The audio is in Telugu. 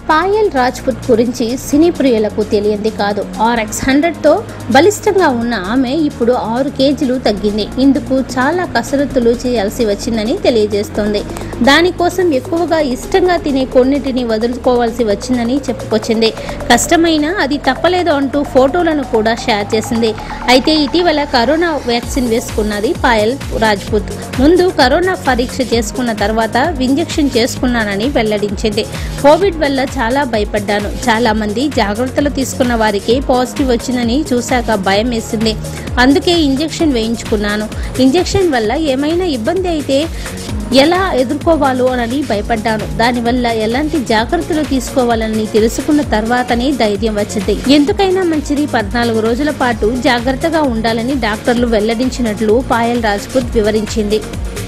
పాయల్ రాజ్పుత్ గురించి సినీ ప్రియులకు తెలియంది కాదు. RX100తో బలిష్టంగా ఉన్న ఆమె ఇప్పుడు 6 కేజీలు తగ్గింది. ఇందుకు చాలా కసరత్తులు చేయాల్సి వచ్చిందని తెలియజేస్తోంది. దానికోసం ఎక్కువగా ఇష్టంగా తినే కొన్నిటిని వదులుకోవాల్సి వచ్చిందని చెప్పుకొచ్చింది. కష్టమైనా అది తప్పలేదు అంటూ ఫోటోలను కూడా షేర్ చేసింది. అయితే ఇటీవల కరోనా వ్యాక్సిన్ వేసుకున్నది పాయల్ రాజ్పుత్. ముందు కరోనా పరీక్ష చేసుకున్న తర్వాత ఇంజెక్షన్ చేసుకున్నానని వెల్లడించింది. కోవిడ్ వల్ల చాలా భయపడ్డాను. చాలా మంది జాగ్రత్తలు తీసుకున్న వారికి పాజిటివ్ వచ్చిందని చూశాక భయం వేసింది. అందుకే ఇంజెక్షన్ వేయించుకున్నాను. ఇంజెక్షన్ వల్ల ఏమైనా ఇబ్బంది అయితే ఎలా ఎదుర్కోవాలో అని భయపడ్డాను. దానివల్ల ఎలాంటి జాగ్రత్తలు తీసుకోవాలని తెలుసుకున్న తర్వాతనే ధైర్యం వచ్చింది. ఎందుకైనా మంచిది 14 రోజుల పాటు జాగ్రత్తగా ఉండాలని డాక్టర్లు వెల్లడించినట్లు పాయల్ రాజ్పుత్ వివరించింది.